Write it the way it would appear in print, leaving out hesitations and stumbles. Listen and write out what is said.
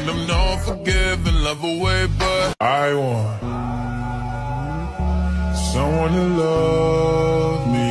and I'm known for giving love away, but I want someone to love me.